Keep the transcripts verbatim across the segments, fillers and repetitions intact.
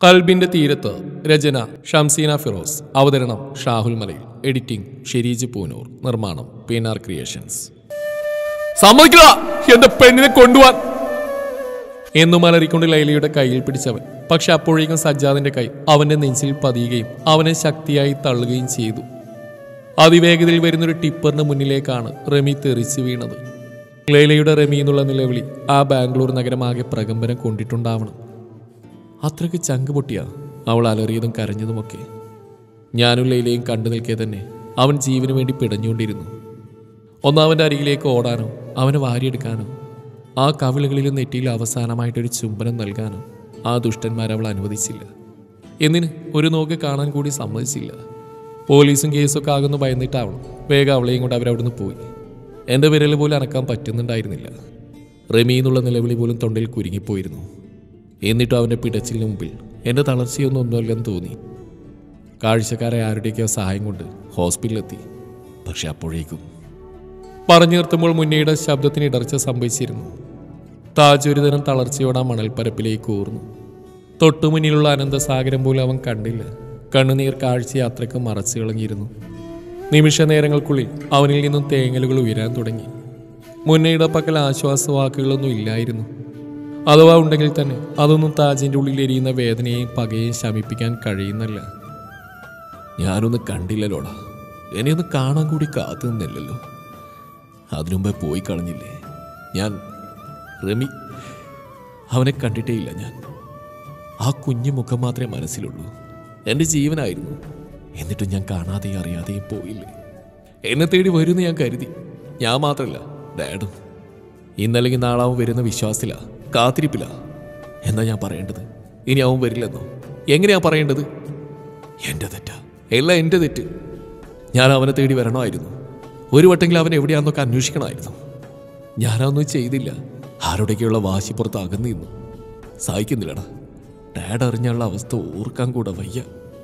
കൽബിന്റെ തീരത്ത്. രചന ഷംസീന ഫിറോസ്. അവതരണം ഷാഹുൽ മലയിൽ. എഡിറ്റിംഗ് ഷെരീജ് പൂനൂർ. നിർമ്മാണം പി എൻ ആർ ക്രിയേഷൻസ്. സമ്മതിക്കുക എന്റെ പെണ്ണിനെ കൊണ്ടുപോവാൻ എന്നു മലറിക്കൊണ്ട് ലൈലയുടെ കയ്യിൽ പിടിച്ചവൻ. പക്ഷെ അപ്പോഴേക്കും സജ്ജാദിന്റെ കൈ അവന്റെ നെഞ്ചിൽ പതിയുകയും അവനെ ശക്തിയായി തള്ളുകയും ചെയ്തു. അതിവേഗതയിൽ വരുന്നൊരു ടിപ്പറിന് മുന്നിലേക്കാണ് റമി തെറിച്ചു വീണത്. ലൈലയുടെ റമി എന്നുള്ള നിലവിളി ആ ബാംഗ്ലൂർ നഗരമാകെ പ്രകമ്പനം കൊണ്ടിട്ടുണ്ടാവണം. അത്രയ്ക്ക് ചങ്ക് പൊട്ടിയാ അവൾ അലറിയതും കരഞ്ഞതുമൊക്കെ. ഞാനും ലൈലയും കണ്ടു നിൽക്കെ തന്നെ അവൻ ജീവന് വേണ്ടി പിടഞ്ഞുകൊണ്ടിരുന്നു. ഒന്നവൻ്റെ അരികിലേക്ക് ഓടാനോ അവനെ വാരിയെടുക്കാനോ ആ കവിളുകളിലും നെറ്റിയിൽ അവസാനമായിട്ടൊരു ചുംബനം നൽകാനോ ആ ദുഷ്ടന്മാരവൾ അനുവദിച്ചില്ല. എന്നിന് ഒരു നോക്ക് കാണാൻ കൂടി സമ്മതിച്ചില്ല. പോലീസും കേസൊക്കെ ആകുന്നു ഭയന്നിട്ടാവണം വേഗം അവളെയും കൊണ്ട് അവരവിടുന്ന് പോയി. എൻ്റെ വിരൽ പോലും അനക്കാൻ പറ്റുന്നുണ്ടായിരുന്നില്ല. റമി എന്നുള്ള നിലവിളി പോലും തൊണ്ടയിൽ കുരുങ്ങിപ്പോയിരുന്നു. എന്നിട്ടും അവൻ്റെ പിടച്ചിലിന് മുമ്പിൽ എൻ്റെ തളർച്ചയൊന്നും ഒന്നുമല്ലെന്ന് തോന്നി. കാഴ്ചക്കാരെ ആരുടെയൊക്കെയോ സഹായം കൊണ്ട് ഹോസ്പിറ്റലിലെത്തി. പക്ഷെ അപ്പോഴേക്കും പറഞ്ഞു നിർത്തുമ്പോൾ മുന്നേയുടെ ശബ്ദത്തിന് ഇടർച്ച സംഭവിച്ചിരുന്നു. താജ് ഒരു തരം തളർച്ചയോടെ ആ മണൽപ്പരപ്പിലേക്ക് ഊർന്നു. തൊട്ടുമുന്നിലുള്ള അനന്തസാഗരം പോലും അവൻ കണ്ടില്ല. കണ്ണുനീർ കാഴ്ചയെ അത്രയ്ക്ക് മറച്ചു കളഞ്ഞിരുന്നു. നിമിഷ നേരങ്ങൾക്കുള്ളിൽ അവനിൽ നിന്നും തേങ്ങലുകൾ ഉയരാൻ തുടങ്ങി. മുന്നേയുടെ പക്കൽ ആശ്വാസവാക്കുകളൊന്നും ഇല്ലായിരുന്നു. അഥവാ ഉണ്ടെങ്കിൽ തന്നെ അതൊന്നും താജിൻ്റെ ഉള്ളിൽ എരിയുന്ന വേദനയെയും പകയെയും ശമിപ്പിക്കാൻ കഴിയുന്നില്ല. ഞാനൊന്ന് കണ്ടില്ലല്ലോടാ, എന്നെയൊന്ന് കാണാൻ കൂടി കാത്തു നിന്നില്ലല്ലോ. അതിനുമുമ്പേ പോയി കളഞ്ഞില്ലേ ഞാൻ. റമി അവനെ കണ്ടിട്ടേ ഇല്ല ഞാൻ. ആ കുഞ്ഞു മുഖം മാത്രമേ മനസ്സിലുള്ളൂ. എൻ്റെ ജീവനായിരുന്നു. എന്നിട്ടും ഞാൻ കാണാതെയും അറിയാതെയും പോയില്ലേ. എന്നെ തേടി വരുമെന്ന് ഞാൻ കരുതി. ഞാൻ മാത്രമല്ല, ഡാഡും. ഇന്നല്ലെങ്കിൽ നാളെ അവൻ വരുന്ന വിശ്വാസത്തിലാ, കാത്തിരിപ്പില്ല. എന്താ ഞാൻ പറയേണ്ടത്? ഇനി അവൻ വരില്ലെന്നോ? എങ്ങനെയാ പറയേണ്ടത്? എൻ്റെ തെറ്റാ, എല്ലാം എൻ്റെ തെറ്റ്. ഞാൻ അവനെ തേടി വരണമായിരുന്നു. ഒരു വട്ടെങ്കിലും അവൻ എവിടെയാണെന്നൊക്കെ അന്വേഷിക്കണമായിരുന്നു. ഞാനതൊന്നും ചെയ്തില്ല. ആരുടെയൊക്കെയുള്ള വാശിപ്പുറത്ത് അകന്നു നിന്നു. സഹിക്കുന്നില്ലടാ. ഡാഡ് അറിഞ്ഞുള്ള അവസ്ഥ ഓർക്കാൻ കൂടെ വയ്യ.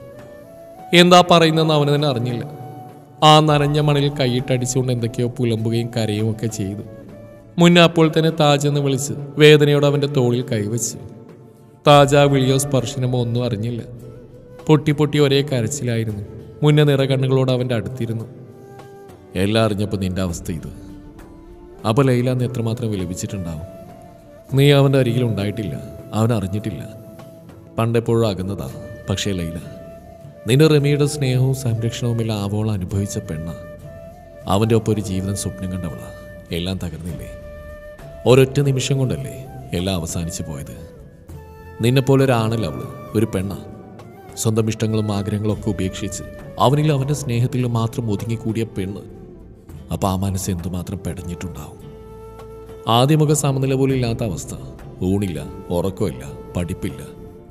എന്താ പറയുന്നതെന്ന് അവന് തന്നെ അറിഞ്ഞില്ല. ആ നനഞ്ഞ മണലിൽ കൈയിട്ടടിച്ചുകൊണ്ട് എന്തൊക്കെയോ പുലമ്പുകയും കരയും ഒക്കെ ചെയ്തു. മുന്നേ അപ്പോൾ തന്നെ താജ് എന്ന് വിളിച്ച് വേദനയോടെ അവൻ്റെ തോളിൽ കൈവച്ചു. താജ് ആ വിളിയോ സ്പർശനമോ ഒന്നും അറിഞ്ഞില്ല. പൊട്ടി പൊട്ടി ഒരേ കരച്ചിലായിരുന്നു. മുന്നേ നിറകണ്ണുകളോട് അവൻ്റെ അടുത്തിരുന്നു. എല്ലാം അറിഞ്ഞപ്പോൾ നിന്റെ അവസ്ഥ ഇത്. അപ്പോൾ ലൈല അന്ന് എത്രമാത്രം വിലപിച്ചിട്ടുണ്ടാവും. നീ അവൻ്റെ അരികിൽ ഉണ്ടായിട്ടില്ല, അവൻ അറിഞ്ഞിട്ടില്ല. പണ്ടെപ്പോഴും അകന്നതാ. പക്ഷേ ലൈല, നിന്റെ റമിയുടെ സ്നേഹവും സംരക്ഷണവും എല്ലാം ആവോളം അനുഭവിച്ച പെണ്ണ. അവൻ്റെ ഒപ്പം ഒരു ജീവിതം സ്വപ്നം കണ്ടവളാ. എല്ലാം തകർന്നില്ലേ? ഒരൊറ്റ നിമിഷം കൊണ്ടല്ലേ എല്ലാം അവസാനിച്ചു പോയത്? നിന്നെപ്പോലെ ഒരാണല്ല അവള്, ഒരു പെണ്ണ. സ്വന്തം ഇഷ്ടങ്ങളും ആഗ്രഹങ്ങളും ഒക്കെ ഉപേക്ഷിച്ച് അവനിൽ അവൻ്റെ സ്നേഹത്തിൽ മാത്രം ഒതുങ്ങിക്കൂടിയ പെണ്ണ്. അപ്പം ആ മനസ്സ് എന്തുമാത്രം പെടഞ്ഞിട്ടുണ്ടാവും. ആദ്യമൊക്കെ സമനില പോലും ഇല്ലാത്ത അവസ്ഥ. ഊണില്ല, ഉറക്കമില്ല, പഠിപ്പില്ല.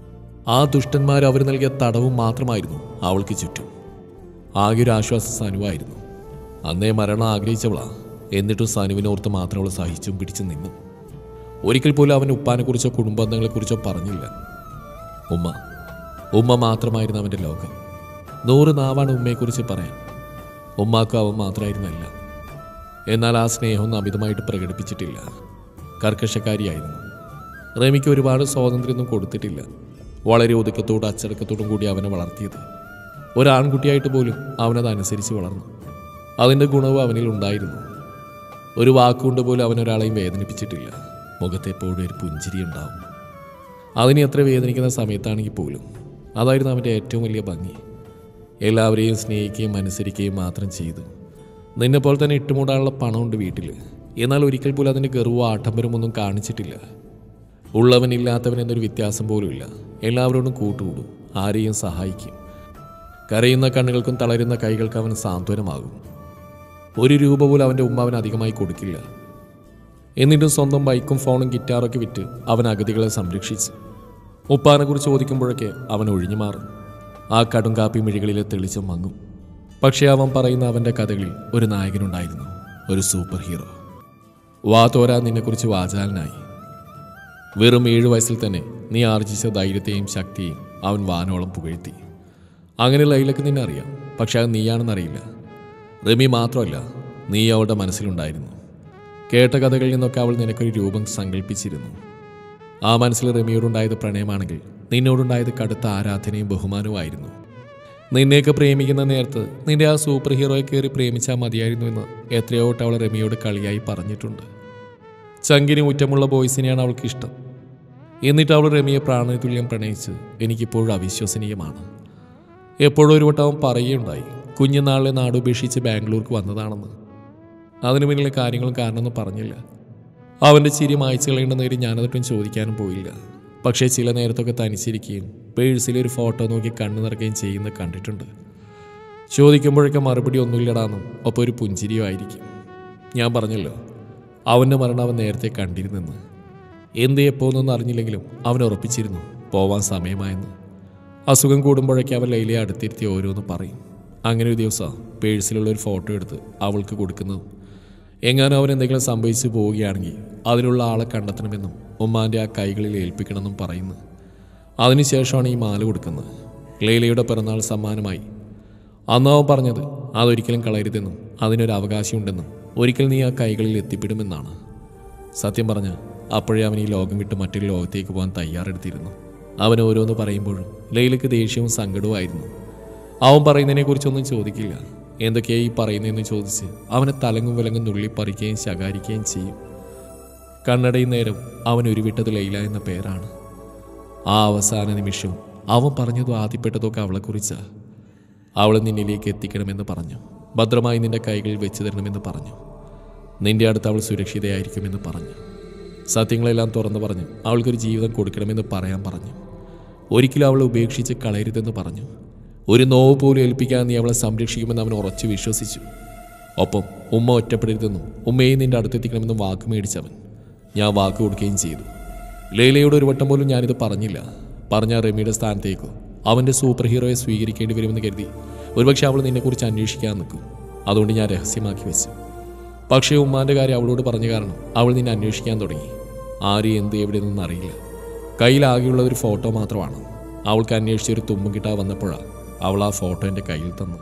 ആ ദുഷ്ടന്മാർ അവർ നൽകിയ തടവും മാത്രമായിരുന്നു അവൾക്ക് ചുറ്റും. ആകെ ഒരു ആശ്വാസ സനുവായിരുന്നു. അന്നേ മരണം ആഗ്രഹിച്ചവളാ. എന്നിട്ടും സനുവിനോർത്ത് മാത്രം അവൾ സഹിച്ചും പിടിച്ചു നിന്നു. ഒരിക്കൽ പോലും അവൻ ഉപ്പാനെക്കുറിച്ചോ കുടുംബാംഗങ്ങളെക്കുറിച്ചോ പറഞ്ഞില്ല. ഉമ്മ ഉമ്മ മാത്രമായിരുന്നു അവൻ്റെ ലോകം. നൂറ് നാവാണ് ഉമ്മയെക്കുറിച്ച് പറയാൻ. ഉമ്മാക്കും അവൻ മാത്രമായിരുന്നല്ല. എന്നാൽ ആ സ്നേഹമൊന്നും അമിതമായിട്ട് പ്രകടിപ്പിച്ചിട്ടില്ല. കർക്കശക്കാരിയായിരുന്നു. റമിക്ക് ഒരുപാട് സ്വാതന്ത്ര്യമൊന്നും കൊടുത്തിട്ടില്ല. വളരെ ഒതുക്കത്തോടും അച്ചടക്കത്തോടും കൂടി അവനെ വളർത്തിയത്. ഒരാൺകുട്ടിയായിട്ട് പോലും അവനതനുസരിച്ച് വളർന്നു. അതിൻ്റെ ഗുണവും അവനിൽ ഉണ്ടായിരുന്നു. ഒരു വാക്കുകൊണ്ട് പോലും അവനൊരാളെയും വേദനിപ്പിച്ചിട്ടില്ല. മുഖത്തെപ്പോഴും ഒരു പുഞ്ചിരി ഉണ്ടാവും. അതിനെ എത്ര വേദനിക്കുന്ന സമയത്താണെങ്കിൽ പോലും അതായിരുന്നു അവൻ്റെ ഏറ്റവും വലിയ ഭംഗി. എല്ലാവരെയും സ്നേഹിക്കുകയും അനുസരിക്കുകയും മാത്രം ചെയ്തു. നിന്നെപ്പോലെ തന്നെ ഇട്ടുമൂടാനുള്ള പണമുണ്ട് വീട്ടിൽ. എന്നാൽ ഒരിക്കൽ പോലും അതിൻ്റെ ഗർവവും ആഡംബരവും ഒന്നും കാണിച്ചിട്ടില്ല. ഉള്ളവനില്ലാത്തവൻ എന്നൊരു വ്യത്യാസം പോലുമില്ല. എല്ലാവരോടും കൂട്ടുകൂടും, ആരെയും സഹായിക്കും. കരയുന്ന കണ്ണുകൾക്കും തളരുന്ന കൈകൾക്ക് അവൻ സാന്ത്വനമാകും. ഒരു രൂപ പോലും അവൻ്റെ ഉമ്മ അവൻ അധികമായി കൊടുക്കില്ല. എന്നിട്ടും സ്വന്തം ബൈക്കും ഫോണും ഗിറ്റാറൊക്കെ വിറ്റ് അവൻ അഗതികളെ സംരക്ഷിച്ചു. ഉപ്പാനെക്കുറിച്ച് ചോദിക്കുമ്പോഴൊക്കെ അവൻ ഒഴിഞ്ഞു മാറും. ആ കടും കാപ്പി മിഴികളിലെ തെളിച്ചം മങ്ങും. പക്ഷേ അവൻ പറയുന്ന അവൻ്റെ കഥകളിൽ ഒരു നായകനുണ്ടായിരുന്നു, ഒരു സൂപ്പർ ഹീറോ. വാ തോരാ നിന്നെക്കുറിച്ച് വാചാലനായി. വെറും ഏഴു വയസ്സിൽ തന്നെ നീ ആർജിച്ച ധൈര്യത്തെയും ശക്തിയെയും അവൻ വാനോളം പുകഴ്ത്തി. അങ്ങനെ ലൈലക്ക് നിന്നെ അറിയാം, പക്ഷെ അത് നീയാണെന്നറിയില്ല. റമി മാത്രമല്ല, നീ അവളുടെ മനസ്സിലുണ്ടായിരുന്നു. കേട്ട കഥകളിൽ നിന്നൊക്കെ അവൾ നിനക്കൊരു രൂപം സങ്കല്പിച്ചിരുന്നു. ആ മനസ്സിൽ റമിയോടുണ്ടായത് പ്രണയമാണെങ്കിൽ നിന്നോടുണ്ടായത് കടുത്ത ആരാധനയും ബഹുമാനവുമായിരുന്നു. നിന്നെയൊക്കെ പ്രേമിക്കുന്ന നേരത്ത് നിന്റെ ആ സൂപ്പർ ഹീറോയെ കയറി പ്രേമിച്ചാൽ മതിയായിരുന്നു എന്ന് എത്രയോ വട്ടം അവൾ റെമിയോട് കളിയായി പറഞ്ഞിട്ടുണ്ട്. ചങ്കിന് ഊറ്റമുള്ള ബോയ്സിനെയാണ് അവൾക്ക് ഇഷ്ടം. എന്നിട്ട് അവൾ റെമിയെ പ്രാണതുല്യം പ്രണയിച്ച് എനിക്കിപ്പോഴും അവിശ്വസനീയമാണ്. എപ്പോഴും ഒരു വട്ടം അവൻ പറയുകയുണ്ടായി കുഞ്ഞുനാളിലെ നാടുപേക്ഷിച്ച് ബാംഗ്ലൂർക്ക് വന്നതാണെന്ന്. അതിനു പിന്നിലെ കാര്യങ്ങളും കാരണമൊന്നും പറഞ്ഞില്ല. അവൻ്റെ ചിരി മായ്ച്ചു കളയേണ്ട നേരം ഞാനതൊട്ടും ചോദിക്കാനും പോയില്ല. പക്ഷേ ചില നേരത്തൊക്കെ തനിച്ചിരിക്കുകയും പേഴ്സിലൊരു ഫോട്ടോ നോക്കി കണ്ണു നിറയ്ക്കുകയും ചെയ്യുന്നത് കണ്ടിട്ടുണ്ട്. ചോദിക്കുമ്പോഴൊക്കെ മറുപടി ഒന്നുമില്ലടാന്നും ഒപ്പം ഒരു പുഞ്ചിരിയോ ആയിരിക്കും. ഞാൻ പറഞ്ഞല്ലോ അവൻ്റെ മരണം അവൻ നേരത്തെ കണ്ടിരുന്നെന്ന്. എന്ത് എപ്പോന്നൊന്നും അറിഞ്ഞില്ലെങ്കിലും അവൻ ഉറപ്പിച്ചിരുന്നു പോവാൻ സമയമായെന്ന്. അസുഖം കൂടുമ്പോഴൊക്കെ അവൻ ലൈലയെ അടുത്തിരുത്തി ഓരോന്ന് പറയും. അങ്ങനെ ഒരു ദിവസം പേഴ്സിലുള്ള ഒരു ഫോട്ടോ എടുത്ത് അവൾക്ക് കൊടുക്കുന്നതും എങ്ങാനും അവൻ എന്തെങ്കിലും സംഭവിച്ചു പോവുകയാണെങ്കിൽ അതിലുള്ള ആളെ കണ്ടെത്തണമെന്നും ഉമ്മാൻ്റെ ആ കൈകളിൽ ഏൽപ്പിക്കണമെന്നും പറയുന്നു. അതിനുശേഷമാണ് ഈ മാല കൊടുക്കുന്നത്, ലൈലയുടെ പിറന്നാൾ സമ്മാനമായി. അന്ന് അവൻ പറഞ്ഞത് അതൊരിക്കലും കളയരുതെന്നും അതിനൊരു അവകാശമുണ്ടെന്നും ഒരിക്കൽ നീ ആ കൈകളിൽ എത്തിപ്പെടുമെന്നാണ്. സത്യം പറഞ്ഞ അപ്പോഴേ അവൻ ഈ ലോകം വിട്ട് മറ്റൊരു ലോകത്തേക്ക് പോകാൻ തയ്യാറെടുത്തിരുന്നു. അവൻ ഓരോന്ന് പറയുമ്പോഴും ലൈലയ്ക്ക് ദേഷ്യവും സങ്കടവുമായിരുന്നു. അവൻ പറയുന്നതിനെക്കുറിച്ചൊന്നും ചോദിക്കില്ല. എന്തൊക്കെയാ ഈ പറയുന്നതെന്ന് ചോദിച്ച് അവനെ തലങ്ങും വിലങ്ങും നുള്ളിപ്പറിക്കുകയും ശകാരിക്കുകയും ചെയ്യും. കണ്ണടയും നേരം അവൻ ഉരുവിട്ടത് ലൈല എന്ന പേരാണ്. ആ അവസാന നിമിഷം അവൻ പറഞ്ഞതോ ആദ്യപ്പെട്ടതൊക്കെ അവളെക്കുറിച്ചാ. അവളെ നിന്നിലേക്ക് എത്തിക്കണമെന്ന് പറഞ്ഞു. ഭദ്രമായി നിന്റെ കൈകളിൽ വെച്ച് തരണമെന്ന് പറഞ്ഞു. നിന്റെ അടുത്ത് അവൾ സുരക്ഷിതയായിരിക്കുമെന്ന് പറഞ്ഞു. സത്യങ്ങളെല്ലാം തുറന്നു പറഞ്ഞു അവൾക്കൊരു ജീവിതം കൊടുക്കണമെന്ന് പറയാൻ പറഞ്ഞു. ഒരിക്കലും അവളെ ഉപേക്ഷിച്ച് കളയരുതെന്ന് പറഞ്ഞു. ഒരു നോവ് പോലും ഏൽപ്പിക്കാൻ നീ അവളെ സംരക്ഷിക്കുമെന്ന് അവൻ ഉറച്ചു വിശ്വസിച്ചു. ഒപ്പം ഉമ്മ ഒറ്റപ്പെടരുതെന്നും ഉമ്മയെ നിന്റെ അടുത്തെത്തിക്കണമെന്നും വാക്ക് മേടിച്ചവൻ. ഞാൻ വാക്ക് കൊടുക്കുകയും ചെയ്തു. ലൈലയോട് ഒരു വട്ടം പോലും ഞാനിത് പറഞ്ഞില്ല. പറഞ്ഞ റെമിയുടെ സ്ഥാനത്തേക്കോ അവൻ്റെ സൂപ്പർ ഹീറോയെ സ്വീകരിക്കേണ്ടി വരുമെന്ന് കരുതി ഒരുപക്ഷെ അവൾ നിന്നെക്കുറിച്ച് അന്വേഷിക്കാൻ നിൽക്കും. അതുകൊണ്ട് ഞാൻ രഹസ്യമാക്കി വെച്ചു. പക്ഷേ ഉമ്മാൻ്റെ കാര്യം അവളോട് പറഞ്ഞ കാരണം അവൾ നിന്നെ അന്വേഷിക്കാൻ തുടങ്ങി. ആരും എന്ത് എവിടെ നിന്നും അറിയില്ല. കയ്യിലാകെയുള്ള ഒരു ഫോട്ടോ മാത്രമാണ്. അവൾക്ക് അന്വേഷിച്ചൊരു തുമ്പും കിട്ടാൻ വന്നപ്പോഴാണ് അവൾ ആ ഫോട്ടോ എൻ്റെ കയ്യിൽ തന്നു.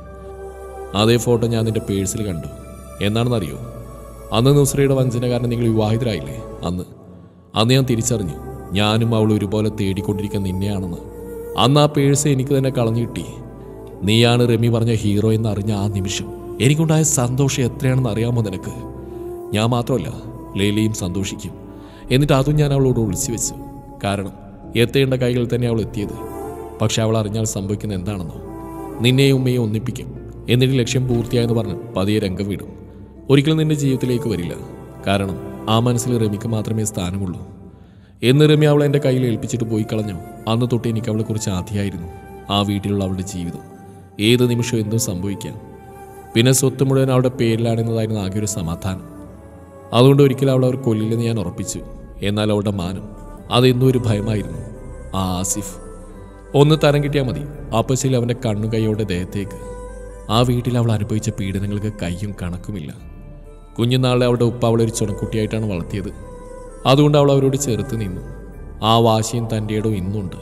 അതേ ഫോട്ടോ ഞാൻ നിൻ്റെ പേഴ്സിൽ കണ്ടു. എന്നാണെന്നറിയോ, അന്ന് നുസ്രയുടെ വഞ്ചന കാരണം നിങ്ങൾ വിവാഹിതരായില്ലേ? അന്ന് അന്ന് ഞാൻ തിരിച്ചറിഞ്ഞു ഞാനും അവൾ ഒരുപോലെ തേടിക്കൊണ്ടിരിക്കുന്ന നിന്നെയാണെന്ന്. അന്ന് ആ പേഴ്സ് എനിക്ക് തന്നെ കളഞ്ഞു കിട്ടി. നീയാണ് റെമി പറഞ്ഞ ഹീറോ എന്ന് അറിഞ്ഞ ആ നിമിഷം എനിക്കുണ്ടായ സന്തോഷം എത്രയാണെന്ന് അറിയാമോ നിനക്ക്? ഞാൻ മാത്രമല്ല ലൈലയും സന്തോഷിക്കും. എന്നിട്ട് അതും ഞാൻ അവളോട് ഒളിച്ചു വെച്ചു. കാരണം എത്തേണ്ട കൈകളിൽ തന്നെ അവൾ എത്തിയത്. പക്ഷെ അവൾ അറിഞ്ഞാൽ സംഭവിക്കുന്ന എന്താണെന്നോ, നിന്നെയും ഉമ്മയും ഒന്നിപ്പിക്കും. എന്നിട്ട് ലക്ഷ്യം പൂർത്തിയായെന്ന് പറഞ്ഞ് പതിയെ രംഗം വിടും. ഒരിക്കലും നിന്റെ ജീവിതത്തിലേക്ക് വരില്ല. കാരണം ആ മനസ്സിൽ റെമിക്ക് മാത്രമേ സ്ഥാനമുള്ളൂ. എന്ന് റെമി അവളെ എൻ്റെ കയ്യിൽ ഏൽപ്പിച്ചിട്ട് പോയി കളഞ്ഞോ അന്ന് തൊട്ട് എനിക്ക് അവളെക്കുറിച്ച് ആദ്യമായിരുന്നു. ആ വീട്ടിലുള്ള അവളുടെ ജീവിതം ഏത് നിമിഷവും എന്തും സംഭവിക്കാം. പിന്നെ സ്വത്ത് മുഴുവൻ അവളുടെ പേരിലാണെന്നതായിരുന്നു ആകെ ഒരു സമാധാനം. അതുകൊണ്ട് ഒരിക്കലും അവൾ അവർ കൊല്ലില്ലെന്ന് ഞാൻ ഉറപ്പിച്ചു. എന്നാൽ അവളുടെ മാനം അതെന്തോ ഒരു ഭയമായിരുന്നു. ആ ആസിഫ് ഒന്ന് തരം കിട്ടിയാൽ മതി ആപ്പശയിൽ അവൻ്റെ കണ്ണു കൈയോടെ ദേഹത്തേക്ക്. ആ വീട്ടിൽ അവൾ അനുഭവിച്ച പീഡനങ്ങൾക്ക് കയ്യും കണക്കുമില്ല. കുഞ്ഞുനാളിലെ അവളുടെ ഉപ്പ അവളൊരു ചുണക്കുട്ടിയായിട്ടാണ് വളർത്തിയത്. അതുകൊണ്ട് അവൾ അവരോട് ചേർത്ത് നിന്നു. ആ വാശിയും തൻ്റെ ഇടവും ഇന്നുണ്ട്.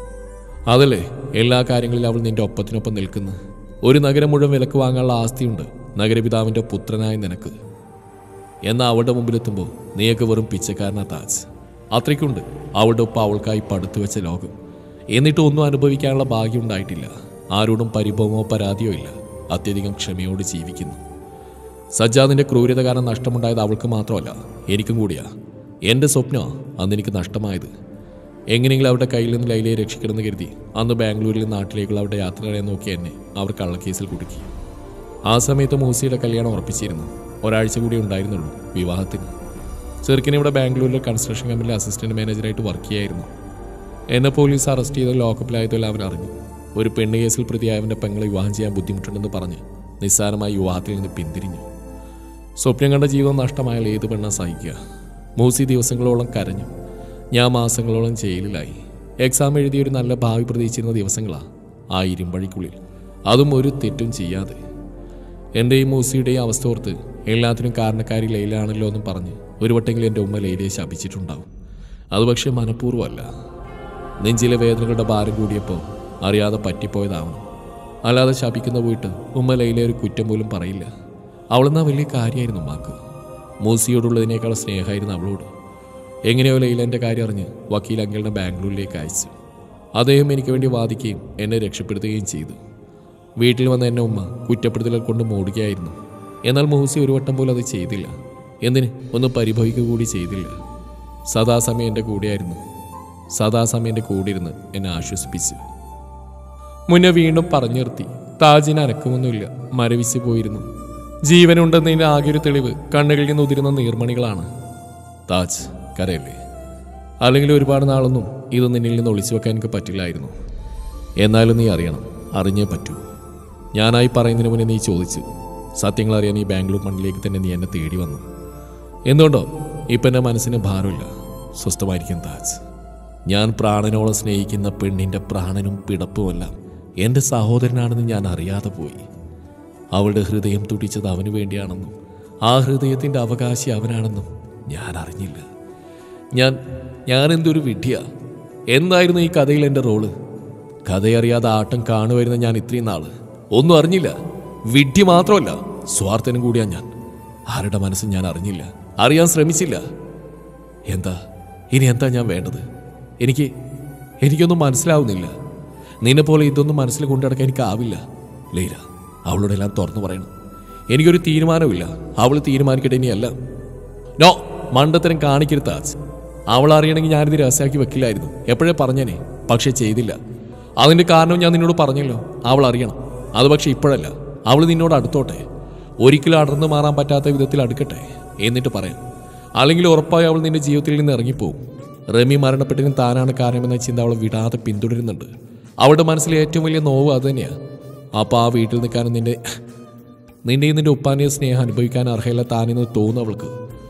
അതല്ലേ എല്ലാ കാര്യങ്ങളിലും അവൾ നിന്റെ ഒപ്പത്തിനൊപ്പം നിൽക്കുന്നു. ഒരു നഗരം മുഴുവൻ വിലക്ക് വാങ്ങാനുള്ള ആസ്തിയുണ്ട് നഗരപിതാവിൻ്റെ പുത്രനായ നിനക്ക്. എന്നാൽ അവളുടെ മുമ്പിലെത്തുമ്പോൾ നീയൊക്കെ വെറും പിച്ചക്കാരനാ താജ്. അത്രയ്ക്കുണ്ട് അവളുടെ ഒപ്പം അവൾക്കായി പടുത്തു വെച്ച ലോകം. എന്നിട്ടും ഒന്നും അനുഭവിക്കാനുള്ള ഭാഗ്യം ഉണ്ടായിട്ടില്ല. ആരോടും പരിഭവമോ പരാതിയോ ഇല്ല. അത്യധികം ക്ഷമയോട് ജീവിക്കുന്നു. സജ്ജാദിൻ്റെ ക്രൂരത കാരണം നഷ്ടമുണ്ടായത് അവൾക്ക് മാത്രമല്ല എനിക്കും കൂടിയാ. എൻ്റെ സ്വപ്നമാണ് അന്ന് എനിക്ക് നഷ്ടമായത്. എങ്ങനെയെങ്കിലും അവരുടെ കയ്യിൽ നിന്ന് ലൈലയെ രക്ഷിക്കണമെന്ന് കരുതി അന്ന് ബാംഗ്ലൂരിൽ നാട്ടിലേക്കുള്ള അവരുടെ യാത്രകളെ നോക്കി എന്നെ അവർ കള്ളക്കേസിൽ കുടുക്കി. ആ സമയത്ത് മൂസിയുടെ കല്യാണം ഉറപ്പിച്ചിരുന്നു. ഒരാഴ്ച കൂടി ഉണ്ടായിരുന്നുള്ളൂ വിവാഹത്തിന്. ചെറുക്കിനെ ഇവിടെ ബാംഗ്ലൂരിലെ കൺസ്ട്രക്ഷൻ കമ്പനിയിലെ അസിസ്റ്റന്റ് മാനേജറായിട്ട് വർക്ക് ചെയ്യായിരുന്നു. എന്നെ പോലീസ് അറസ്റ്റ് ചെയ്ത് ലോക്കപ്പിലായതെല്ലാം അവൻ അറിഞ്ഞു. ഒരു പെണ്ണ് കേസിൽ പ്രതിയായവൻ്റെ പെങ്ങളെ വിവാഹം ചെയ്യാൻ ബുദ്ധിമുട്ടുണ്ടെന്ന് പറഞ്ഞ് നിസ്സാരമായി വിവാഹത്തിൽ നിന്ന് പിന്തിരിഞ്ഞു. സ്വപ്നം കണ്ട ജീവിതം നഷ്ടമായാൽ ഏത് പെണ്ണാ സഹിക്കുക? മൂസി ദിവസങ്ങളോളം കരഞ്ഞു. ഞാൻ മാസങ്ങളോളം ജയിലിലായി. എക്സാം എഴുതി ഒരു നല്ല ഭാവി പ്രതീക്ഷിച്ചിരുന്ന ദിവസങ്ങളാണ് ആ ഇരുമ്പഴിക്കുള്ളിൽ, അതും ഒരു തെറ്റും ചെയ്യാതെ. എൻ്റെയും മൂസിയുടെയും അവസ്ഥ ഓർത്ത് എല്ലാത്തിനും കാരണക്കാരി ലൈലാണല്ലോ എന്നും പറഞ്ഞ് ഒരു വട്ടെങ്കിലും എൻ്റെ ഉമ്മ ലൈലയെ ശപിച്ചിട്ടുണ്ടാവും. അത് പക്ഷേ മനഃപൂർവ്വമല്ല. നെഞ്ചിലെ വേദനകളുടെ ഭാരം കൂടിയപ്പോൾ അറിയാതെ പറ്റിപ്പോയതാവണം. അല്ലാതെ ശപിക്കുന്ന പോയിട്ട് ഉമ്മ ലൈലയെ ഒരു കുറ്റം പോലും പറയില്ല. അവളെന്നാ വലിയ കാര്യമായിരുന്നു ഉമ്മാക്ക്. മൂസിയോടുള്ളതിനേക്കാൾ സ്നേഹമായിരുന്നു അവളോട്. എങ്ങനെയോ ലൈല എൻ്റെ കാര്യം അറിഞ്ഞ് വക്കീൽ അങ്കിളിനെ ബാംഗ്ലൂരിലേക്ക് അയച്ചു. അദ്ദേഹം എനിക്ക് വേണ്ടി വാദിക്കുകയും എന്നെ രക്ഷപ്പെടുത്തുകയും ചെയ്തു. വീട്ടിൽ വന്ന എന്നെ ഉമ്മ കുറ്റപ്പെടുത്തലുകൾ കൊണ്ട് മൂടുകയായിരുന്നു. എന്നാൽ മുഹസി ഒരു വട്ടം പോലും അത് ചെയ്തില്ല. എന്തിന് ഒന്ന് പരിഭവിക്കുക കൂടി ചെയ്തില്ല. സദാസമയം എൻ്റെ കൂടെയായിരുന്നു. സദാസമയം എൻ്റെ കൂടെ ഇരുന്ന് എന്നെ ആശ്വസിപ്പിച്ചു. മുന്നേ വീണ്ടും പറഞ്ഞു നിർത്തി. താജിന് അനക്കമൊന്നുമില്ല, മരവിച്ചു പോയിരുന്നു. ജീവനുണ്ടെന്നതിൻ്റെ ആകെ ഒരു തെളിവ് കണ്ണുകളിൽ നിന്ന് ഉതിരുന്ന നീർമണികളാണ്. താജ് കരയല്ലേ, അല്ലെങ്കിൽ ഒരുപാട് നാളൊന്നും ഇത് നിന്നിൽ നിന്ന് ഒളിച്ചു വെക്കാൻ എനിക്ക് പറ്റില്ലായിരുന്നു. എന്നാലും നീ അറിയണം, അറിഞ്ഞേ പറ്റൂ. ഞാനായി പറയുന്നതിന് മുന്നേ നീ ചോദിച്ചു. സത്യങ്ങൾ അറിയാൻ ഈ ബാംഗ്ലൂർ മണ്ണിലേക്ക് തന്നെ നീ എന്നെ തേടി വന്നു. എന്തുകൊണ്ടോ ഇപ്പം എൻ്റെ മനസ്സിന് ഭാരമില്ല, സ്വസ്ഥമായിരിക്കും താജ്. ഞാൻ പ്രാണനോളം സ്നേഹിക്കുന്ന പെണ്ണിൻ്റെ പ്രാണനും പിടപ്പുമെല്ലാം എൻ്റെ സഹോദരനാണെന്ന് ഞാൻ അറിയാതെ പോയി. അവളുടെ ഹൃദയം തുടിച്ചത് അവന് വേണ്ടിയാണെന്നും ആ ഹൃദയത്തിൻ്റെ അവകാശി അവനാണെന്നും ഞാൻ അറിഞ്ഞില്ല. ഞാൻ ഞാൻ എന്തൊരു വിഡ്ഢിയാ. എന്തായിരുന്നു ഈ കഥയിൽ എൻ്റെ റോള്? കഥയറിയാതെ ആട്ടം കാണുമായിരുന്ന ഞാൻ ഇത്രയും നാള് ഒന്നും അറിഞ്ഞില്ല. വിഡ്ഢി മാത്രമല്ല, സ്വാർത്ഥനും കൂടിയാ ഞാൻ. ആരുടെ മനസ്സും ഞാൻ അറിഞ്ഞില്ല, അറിയാൻ ശ്രമിച്ചില്ല. എന്താ ഇനി എന്താ ഞാൻ വേണ്ടത്? എനിക്ക് എനിക്കൊന്നും മനസ്സിലാവുന്നില്ല. നിന്നെപ്പോലെ ഇതൊന്നും മനസ്സിൽ കൊണ്ടുനടക്കാൻ എനിക്കാവില്ല. ലൈല അവളോടെല്ലാം തുറന്നു പറയണം. എനിക്കൊരു തീരുമാനമില്ല, അവൾ തീരുമാനിക്കട്ടെ. ഇനിയല്ല. നോ, മണ്ടത്തരം കാണിക്കരുത് താജ്. അവൾ അറിയണമെങ്കിൽ ഞാനിത് രഹസ്യമാക്കി വെക്കില്ലായിരുന്നു, എപ്പോഴേ പറഞ്ഞേനെ. പക്ഷെ ചെയ്തില്ല. അതിൻ്റെ കാരണം ഞാൻ നിന്നോട് പറഞ്ഞല്ലോ, അവൾ അറിയണം. അത് പക്ഷെ ഇപ്പോഴല്ല. അവൾ നിന്നോട് അടുത്തോട്ടെ, ഒരിക്കലും അടർന്നു മാറാൻ പറ്റാത്ത വിധത്തിൽ അടുക്കട്ടെ, എന്നിട്ട് പറയാം. അല്ലെങ്കിൽ ഉറപ്പായി അവൾ നിന്റെ ജീവിതത്തിൽ നിന്ന് ഇറങ്ങിപ്പോവും. റമി മരണപ്പെട്ടതിന് താനാണ് കാരണമെന്ന ചിന്ത അവളെ വിടാതെ പിന്തുടരുന്നുണ്ട്. അവളുടെ മനസ്സിലെ ഏറ്റവും വലിയ നോവ് അതുതന്നെയാണ്. അപ്പോൾ ആ വീട്ടിൽ നിൽക്കാനും നിന്റെ നിന്റെയും നിന്റെ ഉപ്പാൻ്റെ സ്നേഹം അനുഭവിക്കാൻ അർഹയില്ല താനെന്ന് തോന്നുന്നു അവൾക്ക്.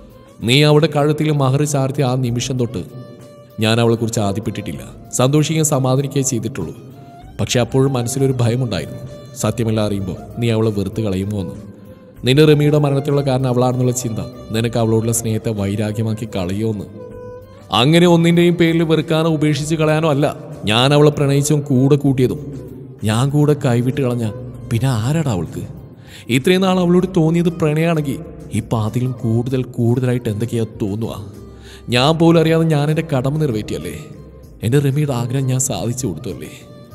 നീ അവിടെ കഴുത്തിൽ മഹർ ചാർത്തി ആ നിമിഷം തൊട്ട് ഞാൻ അവളെക്കുറിച്ച് ആദ്യപ്പെട്ടിട്ടില്ല. സന്തോഷിക്കുകയും സമാധാനിക്കുകയും ചെയ്തിട്ടുള്ളൂ. പക്ഷെ അപ്പോഴും മനസ്സിലൊരു ഭയമുണ്ടായിരുന്നു. സത്യമല്ല അറിയുമ്പോൾ നീ അവളെ വെറുത്ത് കളയുമോ എന്ന്. നിന്റെ റമിയുടെ മരണത്തിലുള്ള കാരണം അവളാണെന്നുള്ള ചിന്ത നിനക്ക് അവളോടുള്ള സ്നേഹത്തെ വൈരാഗ്യമാക്കി കളയോ എന്ന്. അങ്ങനെ ഒന്നിൻ്റെയും പേരിൽ വെറുക്കാനോ ഉപേക്ഷിച്ച് കളയാനോ അല്ല ഞാൻ അവളെ പ്രണയിച്ചും കൂടെ കൂട്ടിയതും. ഞാൻ കൂടെ കൈവിട്ട് കളഞ്ഞ പിന്നെ ആരാടാ അവൾക്ക്? ഇത്രയും നാൾ അവളോട് തോന്നിയത് പ്രണയമാണെങ്കിൽ ഇപ്പം അതിലും കൂടുതൽ കൂടുതലായിട്ട് എന്തൊക്കെയാ തോന്നുക? ഞാൻ പോലും അറിയാതെ ഞാൻ എൻ്റെ കടമ നിറവേറ്റിയല്ലേ. എൻ്റെ റമിയുടെ ആഗ്രഹം ഞാൻ സാധിച്ചു കൊടുത്തല്ലേ.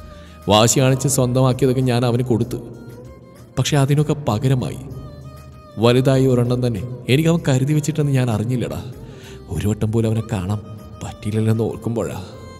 വാശി കാണിച്ച് സ്വന്തമാക്കിയതൊക്കെ ഞാൻ അവന് കൊടുത്തു. പക്ഷെ അതിനൊക്കെ പകരമായി വലുതായി ഒരെണ്ണം തന്നെ എനിക്ക് അവൻ കരുതി വെച്ചിട്ടെന്ന് ഞാൻ അറിഞ്ഞില്ലടാ. ഒരു വട്ടം പോലും അവനെ കാണാൻ പറ്റിയില്ലെന്ന് ഓർക്കുമ്പോഴാ.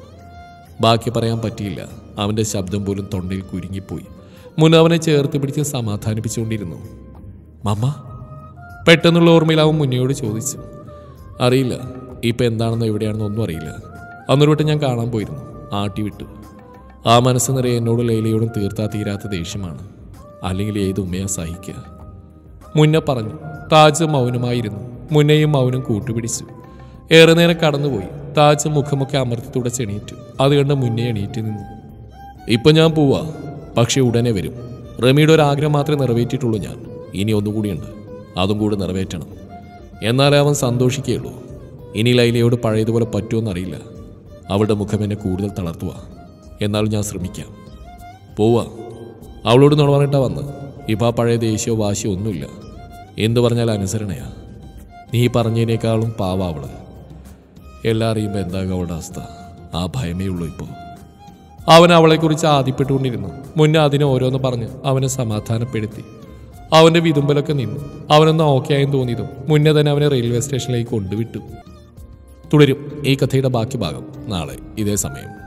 ബാക്കി പറയാൻ പറ്റിയില്ല. അവൻ്റെ ശബ്ദം പോലും തൊണ്ടയിൽ കുരുങ്ങിപ്പോയി. മുൻ അവനെ ചേർത്ത് പിടിച്ച് സമാധാനിപ്പിച്ചുകൊണ്ടിരുന്നു. മമ്മ പെട്ടെന്നുള്ള ഓർമ്മയിൽ അവൻ മുന്നയോട് ചോദിച്ചു. അറിയില്ല, ഇപ്പം എന്താണെന്നോ എവിടെയാണെന്നോ ഒന്നും അറിയില്ല. അന്നൊരു വട്ടം ഞാൻ കാണാൻ പോയിരുന്നു, ആട്ടി വിട്ടു. ആ മനസ്സ് നിറയെ എന്നോടും ലൈലയോടും തീർത്താ തീരാത്ത ദേഷ്യമാണ്. അല്ലെങ്കിൽ ഏത് ഉമ്മയാ സഹിക്കുക? മുന്നേ പറഞ്ഞു. താജ് മൗനമായിരുന്നു. മുന്നയും മൗനം കൂട്ടുപിടിച്ചു. ഏറെ നേരം കടന്നുപോയി. താജ് മുഖമൊക്കെ അമർത്തി തുടച്ച് എണീറ്റു. അത് കണ്ട് മുന്നേ എണീറ്റ് നിന്നു. ഇപ്പം ഞാൻ പോവാ, പക്ഷെ ഉടനെ വരും. റമിയുടെ ഒരു ആഗ്രഹം മാത്രമേ നിറവേറ്റിയിട്ടുള്ളൂ ഞാൻ. ഇനി ഒന്നുകൂടിയുണ്ട്, അതും കൂടി നിറവേറ്റണം. എന്നാലേ അവൻ സന്തോഷിക്കുകയുള്ളൂ. ഇനി ലൈലയോട് പഴയതുപോലെ പറ്റുമെന്നറിയില്ല. അവളുടെ മുഖം എന്നെ കൂടുതൽ തളർത്തുക. എന്നാലും ഞാൻ ശ്രമിക്കാം. പോവാ. അവളോട് നുണ പറഞ്ഞിട്ടാ വന്ന്. ഇപ്പം ആ പഴയ ദേഷ്യമോ വാശിയോ ഒന്നുമില്ല. എന്തു പറഞ്ഞാൽ അനുസരണയാ. നീ പറഞ്ഞതിനേക്കാളും പാവ അവള്. എല്ലാം അറിയുമ്പോൾ എന്താകും അവളുടെ അവസ്ഥ? ആ ഭയമേ ഉള്ളൂ ഇപ്പോൾ. അവൻ അവളെക്കുറിച്ച് ആദ്യപ്പെട്ടുകൊണ്ടിരുന്നു. മുന്നേ അതിനെ ഓരോന്ന് പറഞ്ഞ് അവനെ സമാധാനപ്പെടുത്തി. അവൻ്റെ വിതുമ്പലൊക്കെ നിന്നു. അവനൊന്ന് ഓക്കെ ആയെന്ന് തോന്നിയതും മുന്നേ തന്നെ അവനെ റെയിൽവേ സ്റ്റേഷനിലേക്ക് കൊണ്ടുവിട്ടു. തുടരും ഈ കഥയുടെ ബാക്കി ഭാഗം നാളെ ഇതേ സമയം.